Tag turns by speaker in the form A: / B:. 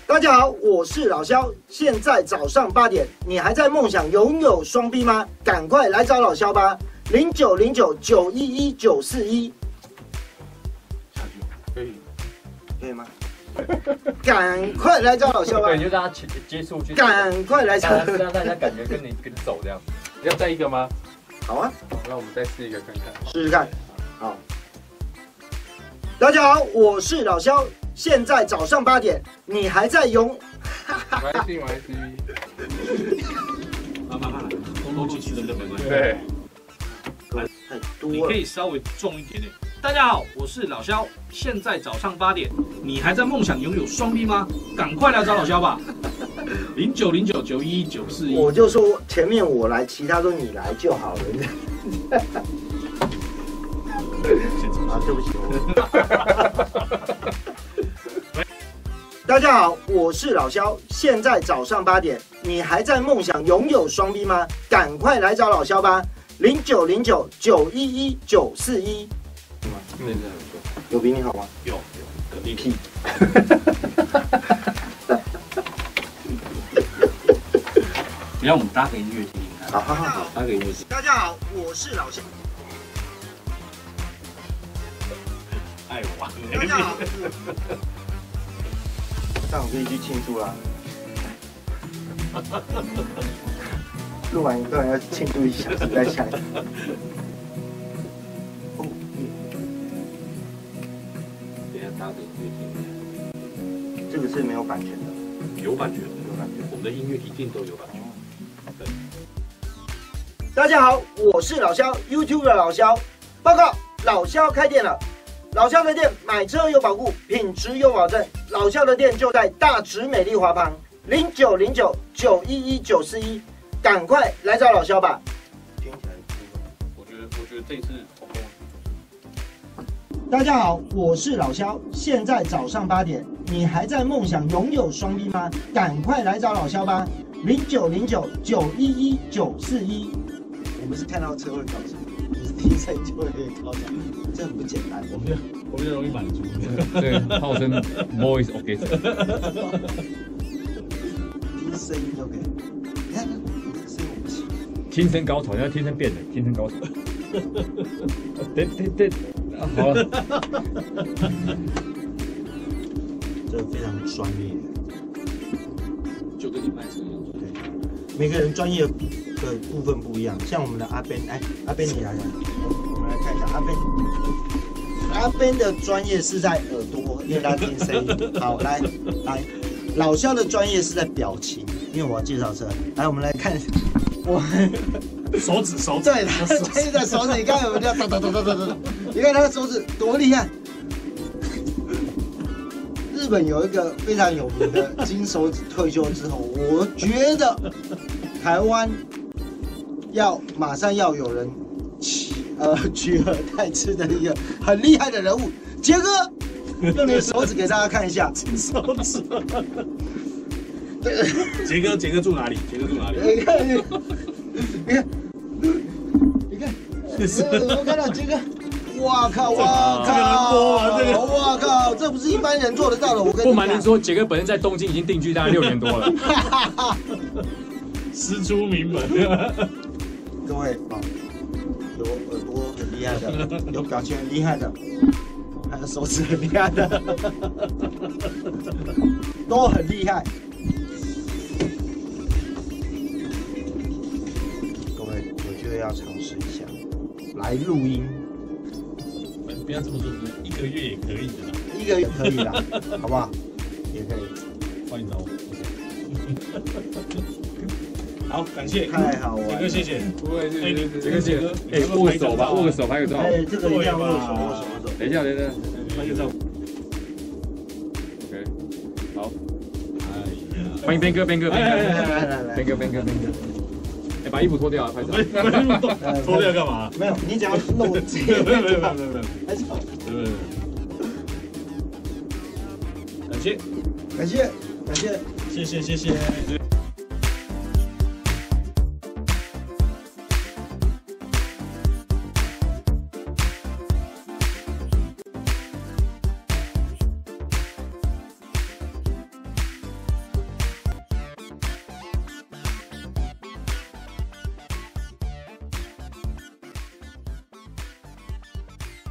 A: 大家好，我是老肖。现在早上8点，你还在梦想拥有双 B 吗？赶快来找老肖吧！0909911941。可以吗？赶快来找老肖吧！
B: 对，就让他接触去，
A: 赶快来找，
B: 让大家感觉跟你走这样。要再一个吗？
A: 好啊，
B: 好，那我们再试一个看看。
A: 试试看。好，大家好，我是老肖。现在早上8点，你还在用？
B: 我还是。
C: 慢慢，通进去的没关系。
B: 对，
A: 太多了。
C: 你可以稍微重一点点。大家好，我是老肖。现在早上8点，你还在梦想拥有双 B 吗？赶快来找老肖吧。0909911941。
A: 我就说前面我来，其他都你来就好了。啊，对不起。大家好，我是老肖。现在早上8点，你还在梦想拥有双 B 吗？赶快来找老肖吧！0909911941。
B: 那个
A: 有比你好吗？
C: 有，肯定。
A: 屁！
C: 不要，我们搭个音乐听听看。
A: 好，
C: 搭个音乐听。
A: 大家好，我是老肖。
C: 爱玩。
A: 大家好。这样我可以去庆祝啦。录完一段要庆祝1小时再下。
C: 等一下搭个音乐听。
A: 这个是没有版权的。
C: 有版权，
A: 有版权。
C: 我们的音乐一定都有版权。对。
A: 大家好，我是老肖 ，YouTube 的老肖。报告，老肖开店了。老肖的店买车有保固，品质有保证。老肖的店就在大直美丽华旁，0909911941，赶快来找老肖吧。听起来，
C: 我觉得这次 OK 啊。
A: 大家好，我是老肖。现在早上8点，你还在梦想拥有双 B 吗？赶快来找老肖吧！0909911941。我们是看到车会高潮，你是听声就会高潮，这很不简单。
C: 我们就容易满足。
B: 对，号称 voice orgasm。
A: 听声音就可以。你看，声音我不行。
B: 天生高潮，要天生变的，天生高潮。对，好了。
A: 这非常专业，
C: 就跟你卖车一样。
A: 对，每个人专业的部分不一样。像我们的阿 Ben， 阿 Ben 你来，我们来看一下阿 Ben。阿 Ben 的专业是在耳朵，因为他听声音。好，来，老肖的专业是在表情，因为我要介绍车。来，我们来看，我
C: 手指，
A: 对，他的手指，你看有没有哒？你看他的手指多厉害！日本有一个非常有名的金手指，退休之后，我觉得台湾马上要有人取而代之的一个很厉害的人物，杰哥，用你的手指给大家看一下，
C: 手指。杰哥住哪里？
A: 你看，我看到杰哥。哇靠！这不是一般人做得到的。我跟你讲，
B: 不瞒您说，杰哥本身在东京已经定居大概6年多了。
C: 师出名门。
A: 各位啊，有耳朵很厉害的，有表情很厉害的，还有手指很厉害的，都很厉害。各位，我觉得要尝试一下来录音。
C: 不要这么说，1个月也可以的啦
A: ，1个月可以啦，好不好？也可以。
C: 欢迎找我。好，感谢，
A: 太好玩了，
C: 杰哥，谢谢。
B: 不会，杰哥，握个手吧，握个手，拍个照。
A: 这个一定要握手。
B: 等一下，
C: 拍个照。
B: OK， 好。欢迎边哥。把衣服脱掉，拍照。
C: 脱掉干嘛？
A: 没有，你只要露这个。
C: 没有。感谢。
A: 谢谢。